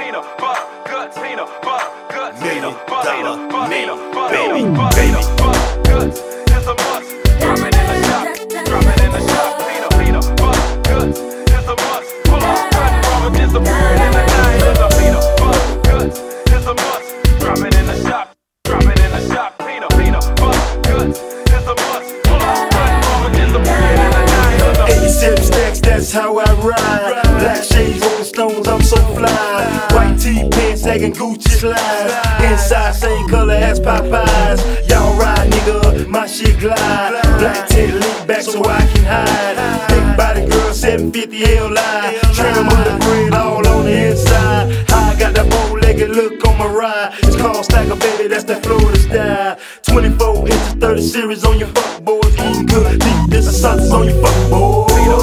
peanut butter, goods, peanut butter, goods, peanut butter, peanut butter, baby, peanut butter, goods. It's a must. Drop it in the shop, drop it in the shop. Peanut butter, goods. It's a must. Pull up, cut, rubber, disappearing in the night. It's a peanut butter, goods. It's a must. Drop it in the shop, drop it in the shop. Peanut butter, goods. It's a must. Pull up, cut, rubber, disappearing in the night. 87 stacks, that's how I ride. Black shades, rolling stones, I'm so fly. White tee, pants, sagging Gucci slides. Inside, same color as Popeyes. Y'all ride, nigga, my shit glide. Black tent, lean back so I can hide. Big body girl, 750 L-line. Trim with the bread all on the inside. I got that bow-legged look on my ride. It's called Stacker, baby, that's that Florida style. 24 inches, 30 series on your fuck boys. Eating good, deep, this is something on your fuck boys.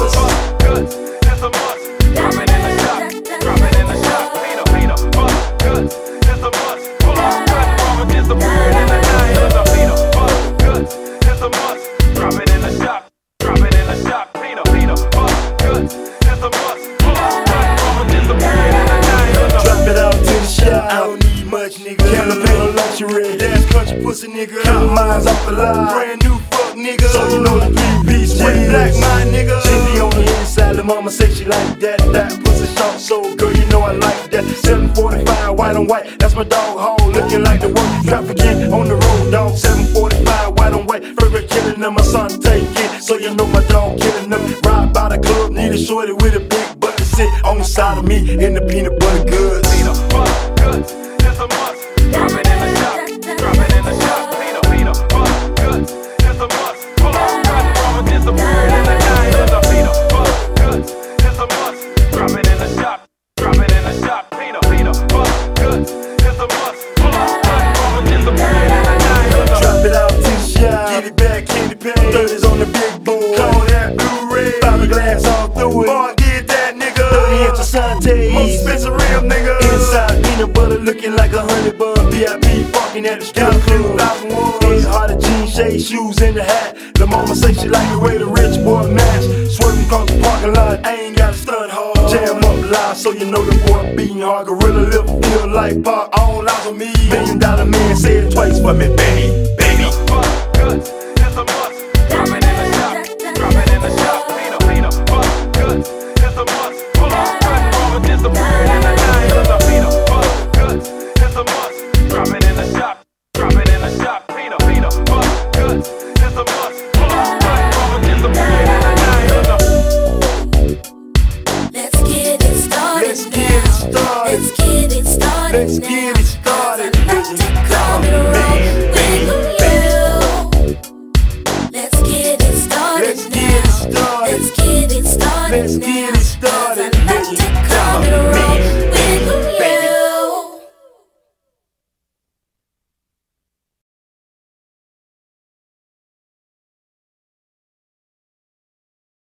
Goods, it's a must. Drop it in the shop, drop it in the shop. Peanut butter, goods, it's a must. Pull up, cut, rubber, disappearing in the night. It's a peanut butter, goods, it's a must. Drop it in the shop, drop it in the shop. Peanut butter, goods, it's a must. Pull up, cut, rubber, disappearing in the night. Drop it out to the shop, I don't need much, nigga. California luxury, dance country pussy, nigga. Count mines off the line, brand new fuck, nigga. So you know the 3-piece, jet black, my nigga. Chili on the inside, the mama say she like that. That pussy soft, so girl, you know I like that. 745, white on white, that's my dog hole. Looking like the work trafficking on the road, dog. 745, white on white, favorite killing them, my son take it. So you know my dog killing them. Ride by the club, need a shorty with a big butt to sit on the side of me in the peanut butter goods. Peanut butter, goods, it's a must. Drop it in the shop, drop it in the shop. Peanut butter, goods, it's a must. Pull up, cut, rubber, disappearing in the night. It's a peanut butter, goods, it's a must. Drop it in the shop, drop it in the shop. Peanut butter, goods, it's a must. Pull up, cut, rubber, disappearing in the night. Drop it out to the shop, get it back, candy paint. 30s on the big board, call that Blu-ray. Fiberglass all through it. Boy, get that nigga. 30 inch Asante, most expensive real nigga. Inside peanut butter looking like a honey bun. VIP parking at the strip club. Ain't hard to jeans, shade, shoes in the hat. The mama say she like the way the rich boy match. Swerving across the parking lot, I ain't gotta stunt hard. Jam up live so you know the boy beating hard. Gorilla lip feel like pop, all eyes on me. $1 million man, say it twice for me, baby, baby. Goods, it's a must. Drop it in the shop, drop it in the shop. Peanut butter, goods, it's a must. Pull up, cut, rubber, disappearing in the night. It's a peanut butter, goods, it's a must. Drop it in the shop, drop it in the shop. Peanut butter, goods, it's a must. Pull up, cut, rubber, disappearing in the night. Let's get it started. Let's get it started. Let's get it started. Let's get it started. Let's call it wrong with you. Let's get it started. Let's get it started. Let's get it started. Let's get it started. Let's call it wrong.